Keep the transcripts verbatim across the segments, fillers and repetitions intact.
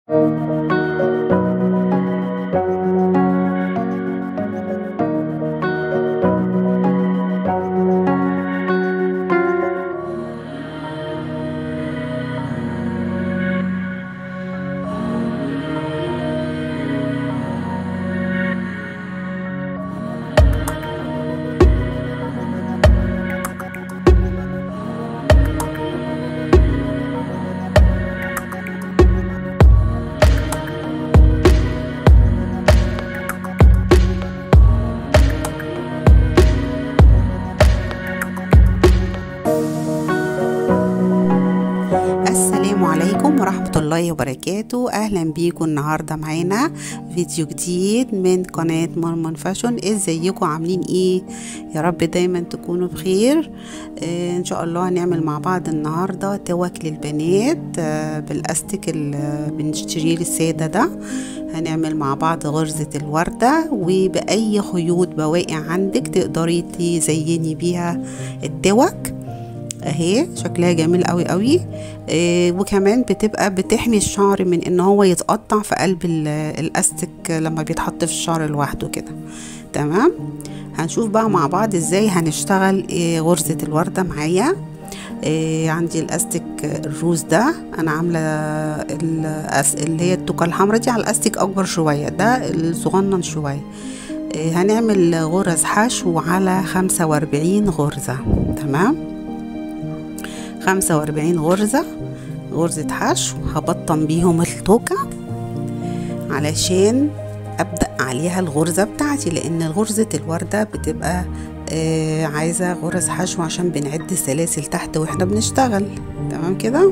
السلام عليكم ورحمة الله وبركاته. اهلا بيكم النهاردة معانا فيديو جديد من قناة مرمون فاشون. ازيكم عاملين ايه؟ يا رب دايما تكونوا بخير. آه ان شاء الله هنعمل مع بعض النهاردة توك للبنات آه بالاستيك اللي بنشتريه للسادة ده. هنعمل مع بعض غرزة الوردة، وبأي خيوط بواقع عندك تقدري تزيني بيها التوك اهي. شكلها جميل قوي قوي. آه وكمان بتبقى بتحمي الشعر من ان هو يتقطع في قلب الاستيك لما بيتحط في الشعر لوحده كده. تمام. هنشوف بقى مع بعض ازاي هنشتغل آه غرزة الوردة معايا. آه عندي الاستيك الروز ده انا عامله اللي هي التوكه الحمراء دي على الاستيك اكبر شويه، ده الصغنن شويه. آه هنعمل غرز حشو على خمسة واربعين غرزه. تمام، خمسة واربعين غرزة غرزة حشو هبطن بيهم التوكة علشان ابدأ عليها الغرزة بتاعتي، لان غرزة الوردة بتبقى آه عايزة غرز حشو عشان بنعد السلاسل تحت واحنا بنشتغل. تمام كده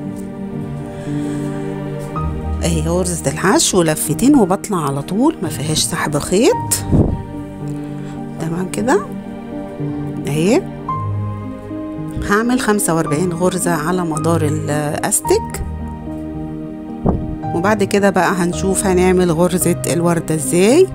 اهي غرزة الحشو لفتين وبطلع على طول، ما فيهاش سحب خيط. تمام كده اهي. هعمل خمسة واربعين غرزة على مدار الاستيك، وبعد كده بقى هنشوف هنعمل غرزة الوردة ازاي.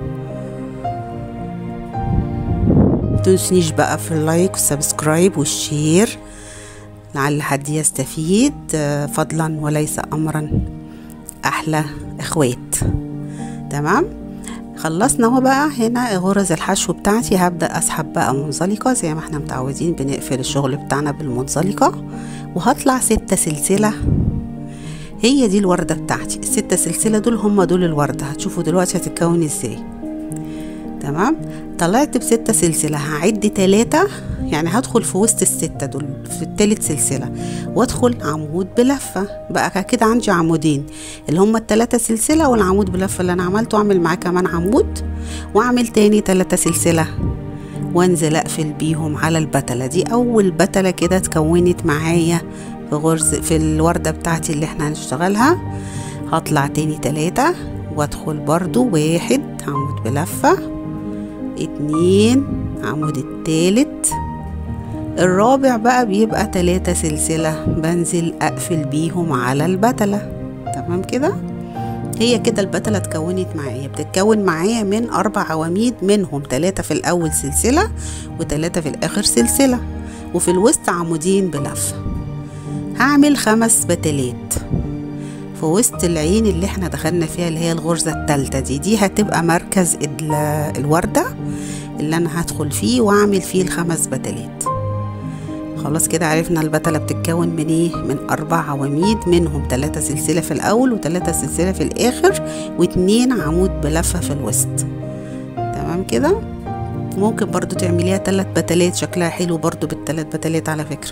متنسونيش بقى في اللايك والسبسكرايب والشير لعل حد يستفيد، فضلا وليس امرا احلى اخوات. تمام، خلصنا اهو. بقى هنا غرز الحشو بتاعتي هبدأ اسحب بقى منزلقة زي ما احنا متعودين بنقفل الشغل بتاعنا بالمنزلقة، وهطلع ستة سلسلة. هي دي الوردة بتاعتي، الستة سلسلة دول هم دول الوردة. هتشوفوا دلوقتي هتتكون ازاي. تمام، طلعت بستة سلسلة، هعد تلاتة يعني هدخل في وسط الستة دول في التالت سلسلة، وادخل عمود بلفة. بقى كده عندي عمودين اللي هما التلاتة سلسلة والعمود بلفة اللي انا عملته، اعمل معاه كمان عمود واعمل تاني تلاتة سلسلة وانزل اقفل بيهم على البتلة دي. اول بتلة كده اتكونت معايا في غرز في الوردة بتاعتي اللي احنا هنشتغلها. هطلع تاني تلاتة وادخل برضو واحد عمود بلفة، اتنين عمود التالت، الرابع بقى بيبقى تلاتة سلسلة بنزل اقفل بيهم على البتلة. تمام كده، هي كده البتلة اتكونت معايا. بتتكون معايا من اربع عواميد، منهم تلاتة في الاول سلسلة وتلاتة في الاخر سلسلة، وفي الوسط عمودين بلفة. هعمل خمس بتلات في وسط العين اللي احنا دخلنا فيها اللي هي الغرزة التالتة دي. دي هتبقى مركز الوردة اللي انا هدخل فيه واعمل فيه الخمس بتلات. خلاص كده عرفنا البتلة بتتكون من ايه؟ من اربع عواميد، منهم تلاتة سلسلة في الاول وتلاتة سلسلة في الاخر واتنين عمود بلفة في الوسط. تمام كده. ممكن برضو تعمليها تلات بتلات، شكلها حلو برضو بالتلات بتلات على فكرة،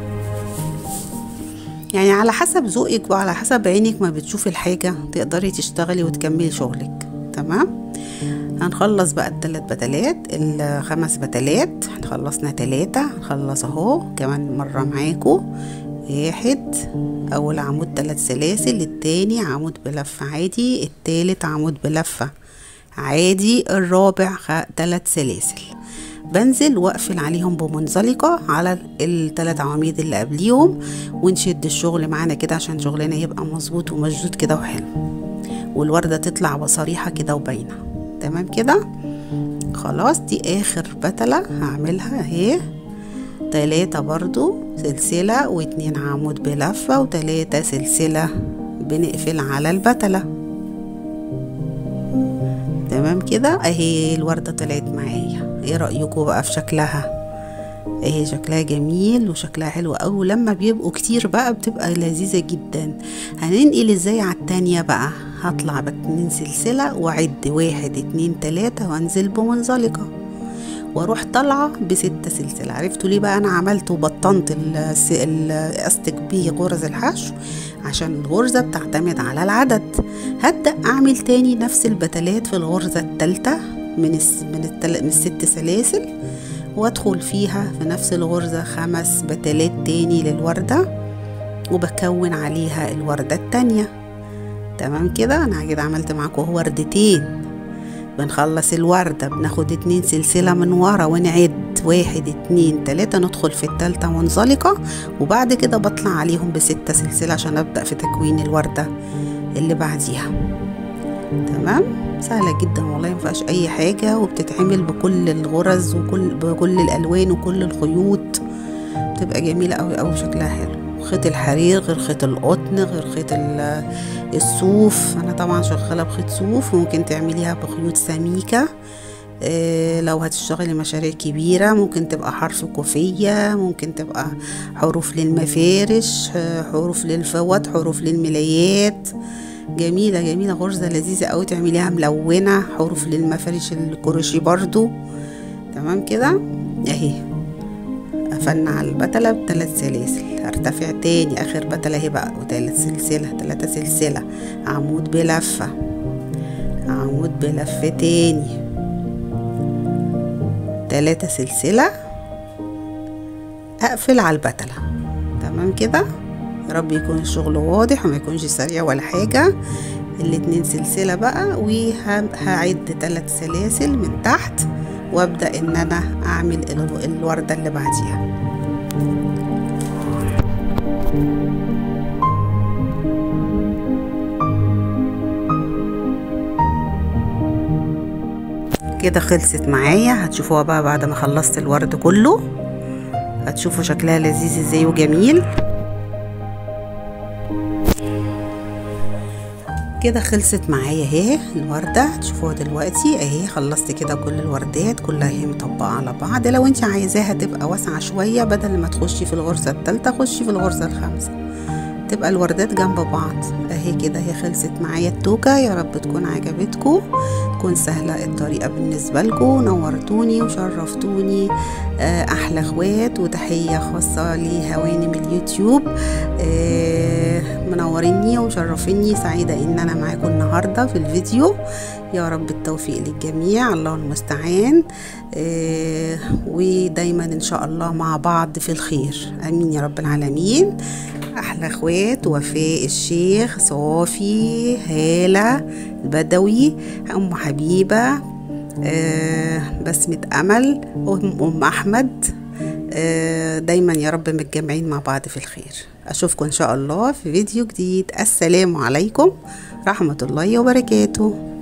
يعني على حسب ذوقك وعلى حسب عينك ما بتشوفي الحاجة تقدري تشتغلي وتكملي شغلك. تمام، هنخلص بقى التلات بتلات الخمس بتلات. خلصنا تلاتة، هنخلص اهو كمان مرة معاكو. واحد، اول عمود تلات سلاسل، التاني عمود بلفة عادي، التالت عمود بلفة عادي، الرابع تلات سلاسل. بنزل واقفل عليهم بمنزلقة على الثلاث عواميد اللي قبليهم، ونشد الشغل معانا كده عشان شغلنا يبقى مظبوط ومشدود كده وحلو، والوردة تطلع بصريحة كده وباينة. تمام كده. خلاص دي اخر بتلة هعملها اهي. تلاتة برضو سلسلة واتنين عمود بلفة وتلاتة سلسلة بنقفل على البتلة. تمام كده اهي الوردة طلعت معايا. ايه رأيكم بقى في شكلها؟ اهي شكلها جميل وشكلها حلو اوي، ولما بيبقوا كتير بقى بتبقى لذيذة جدا. هننقل ازاي على التانية بقى؟ هطلع باتنين سلسلة واعد واحد اتنين تلاتة وانزل بمنزلقة واروح طالعة بستة سلسلة. عرفتوا ليه بقى انا عملت وبطنت الاستك بيه غرز الحشو؟ عشان الغرزة بتعتمد على العدد. هبدأ اعمل تاني نفس البتلات في الغرزة التالتة من الس... من, التل... من الست سلاسل، وادخل فيها في نفس الغرزة خمس بتلات تاني للوردة، وبكون عليها الوردة التانية. تمام كده انا كده عملت معاكم وردتين. بنخلص الوردة بناخد اتنين سلسلة من ورا ونعد واحد اتنين تلاتة، ندخل في التالتة منزلقة، وبعد كده بطلع عليهم بستة سلسلة عشان ابدأ في تكوين الوردة اللي بعديها. تمام، سهلة جدا والله، مفيهاش اي حاجة، وبتتعمل بكل الغرز وكل بكل الالوان وكل الخيوط، بتبقى جميلة اوي اوي، شكلها حلو. خيط الحرير غير خيط القطن غير خيط الصوف. انا طبعا شغاله بخيط صوف، وممكن تعمليها بخيوط سميكه. إيه لو هتشتغلي مشاريع كبيره ممكن تبقى حرف كوفيه، ممكن تبقى حروف للمفارش، حروف للفوط، حروف للملايات. جميله جميله، غرزه لذيذه قوي، تعمليها ملونه، حروف للمفارش الكروشيه برضو. تمام كده اهي قفلنا على البتله بثلاث سلاسل. ارتفع تاني اخر بتله اهي بقى، وتالت سلسله، تلاتة سلسله، عمود بلفه، عمود بلفه تاني، تلاتة سلسله، اقفل على البتله. تمام كده، يا رب يكون الشغل واضح وما يكونش سريع ولا حاجه. الاتنين سلسله بقى، وهعد ثلاث سلاسل من تحت، وابدا ان انا اعمل الورده اللي بعديها. كده خلصت معايا. هتشوفوها بقى بعد ما خلصت الورد كله، هتشوفوا شكلها لذيذ ازاي وجميل. كده خلصت معايا اهي الورده، هتشوفوها دلوقتي اهي. خلصت كده كل الوردات كلها اهي مطبقه على بعض. لو انت عايزاها تبقى واسعه شويه، بدل ما تخشي في الغرزه الثالثه خشي في الغرزه الخامسه، تبقى الوردات جنب بعض اهي كده. هي خلصت معايا التوكه، يا رب تكون عجبتكم، تكون سهله الطريقه بالنسبه لكم. نورتوني وشرفتوني، احلى اخوات، وتحيه خاصه لهوانم اليوتيوب. منوريني ومشرفيني، سعيده ان انا معاكم النهارده في الفيديو. يا رب التوفيق للجميع، الله المستعان. آه ودايما ان شاء الله مع بعض في الخير، امين يا رب العالمين. احلى اخوات، وفاء الشيخ، صافي، هالة البدوي، ام حبيبه، آه بسمة امل، ام ام احمد. آه دايما يا رب متجمعين مع بعض في الخير. اشوفكم ان شاء الله في فيديو جديد. السلام عليكم ورحمة الله وبركاته.